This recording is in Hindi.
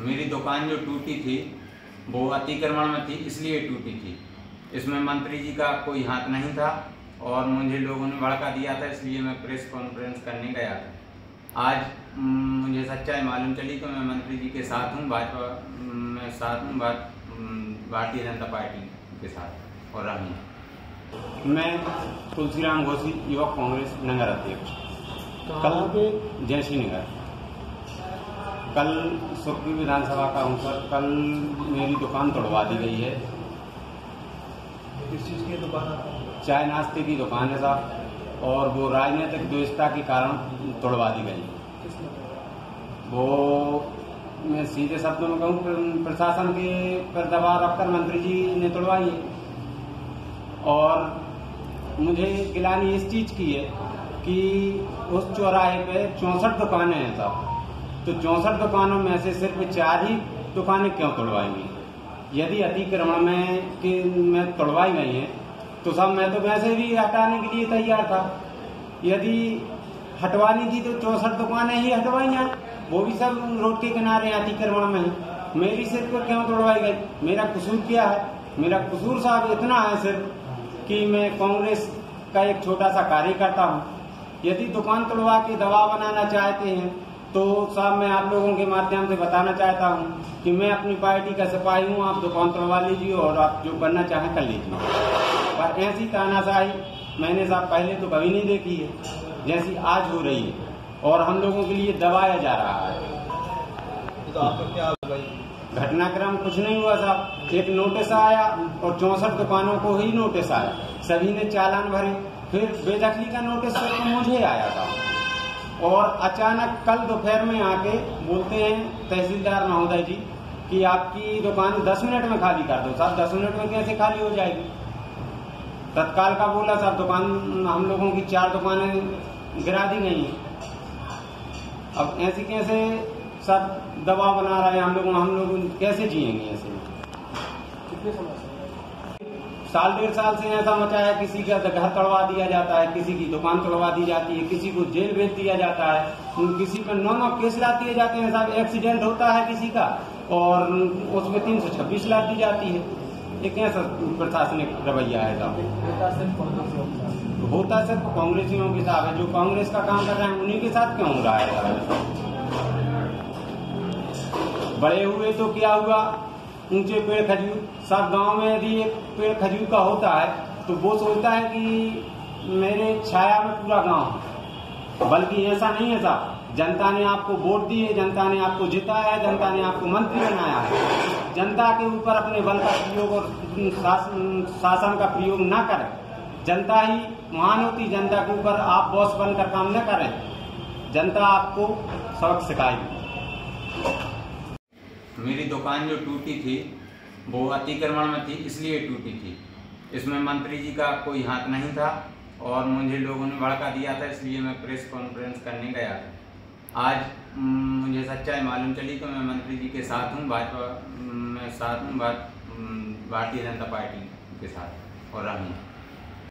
मेरी दुकान जो टूटी थी वो अतिक्रमण में थी, इसलिए टूटी थी। इसमें मंत्री जी का कोई हाथ नहीं था और मुझे लोगों ने भड़का दिया था, इसलिए मैं प्रेस कॉन्फ्रेंस करने गया था। आज मुझे सच्चाई मालूम चली तो मैं मंत्री जी के साथ हूँ, भाजपा में साथ हूँ, भारतीय जनता पार्टी के साथ और रहूँगा। मैं तुलसीराम घोषी, युवक कांग्रेस नगर अध्यक्ष। कल जयश्री नगर, कल सुरखी विधानसभा का हूँ सर। कल मेरी दुकान तोड़वा दी गई है। किस चीज़ की दुकान है? चाय नाश्ते की दुकान है साहब, और वो राजनीतिक द्वेषता के कारण तोड़वा दी गई। वो मैं सीधे शब्दों में कहूँ, प्रशासन के पर दबाव रखकर मंत्री जी ने तोड़वाई है। और मुझे गिलानी इस चीज की है कि उस चौराहे पे 64 दुकानें हैं साहब, तो 64 दुकानों में से सिर्फ 4 ही दुकानें क्यों तोड़वाएंगी? यदि अतिक्रमण में तोड़वाई गई हैं तो सब मैं तो वैसे भी हटाने के लिए तैयार था। यदि हटवानी थी तो 64 दुकानें ही हटवाई हैं, वो भी सब रोड के किनारे अतिक्रमण में है। मेरी सिर्फ क्यों तोड़वाई गई? मेरा कसूर क्या है? मेरा कसूर साहब इतना है सिर्फ कि मैं कांग्रेस का एक छोटा सा कार्यकर्ता हूँ। यदि दुकान तोड़वा के दबाव बनाना चाहते हैं तो साहब मैं आप लोगों के माध्यम से बताना चाहता हूँ कि मैं अपनी पार्टी का सिपाही हूँ। आप दुकान तोड़वा लीजिए और आप जो करना चाहें कर लीजिए, पर ऐसी तानाशाही मैंने साहब पहले तो कभी नहीं देखी है जैसी आज हो रही है, और हम लोगों के लिए दबाया जा रहा है। तो आपका क्या घटनाक्रम कुछ नहीं हुआ साहब। एक नोटिस आया और 64 दुकानों को ही नोटिस आया, सभी ने चालान भरे। फिर बेदखली का नोटिस तो मुझे आया था, और अचानक कल दोपहर में आके बोलते हैं तहसीलदार महोदय जी कि आपकी दुकान 10 मिनट में खाली कर दो। साहब 10 मिनट में कैसे खाली हो जाएगी? तत्काल का बोला साहब दुकान, हम लोगों की 4 दुकानें गिरा दी गई हैं। अब ऐसे कैसे सब दबाव बना रहे हैं हम लोग कैसे जिएंगे ऐसे? कितने समय से? साल 1.5 साल से ऐसा मचा है। किसी का घर तोड़वा दिया जाता है, किसी की दुकान तोड़वा दी जाती है, किसी को जेल भेज दिया जाता है, किसी पर 9 केस लाद दिए जाते हैं साहब। एक्सीडेंट होता है किसी का और उसमें 326 लाद दी जाती है। ये कैसा प्रशासनिक रवैया है साहब? होता सिर्फ कांग्रेसियों के साथ है। जो कांग्रेस का काम कर रहे हैं उन्हीं के साथ क्यों हो रहा है? बड़े हुए तो क्या हुआ, ऊंचे पेड़ खजूर। सब गांव में यदि एक पेड़ खजूर का होता है तो वो सोचता है कि मेरे छाया में पूरा गांव, बल्कि ऐसा नहीं है साहब। जनता ने आपको वोट दी है, जनता ने आपको जिताया है, जनता ने आपको मंत्री बनाया है। जनता के ऊपर अपने बल का प्रयोग और शासन का प्रयोग न करें। जनता ही महान होती, जनता के ऊपर आप बॉस बनकर काम न करें, जनता आपको सबक सिखाएगी। मेरी दुकान जो टूटी थी वो अतिक्रमण में थी, इसलिए टूटी थी। इसमें मंत्री जी का कोई हाथ नहीं था और मुझे लोगों ने भड़का दिया था, इसलिए मैं प्रेस कॉन्फ्रेंस करने गया था। आज मुझे सच्चाई मालूम चली तो मैं मंत्री जी के साथ हूँ, भाजपा में साथ हूँ, भारतीय जनता पार्टी के साथ और रहूँगा।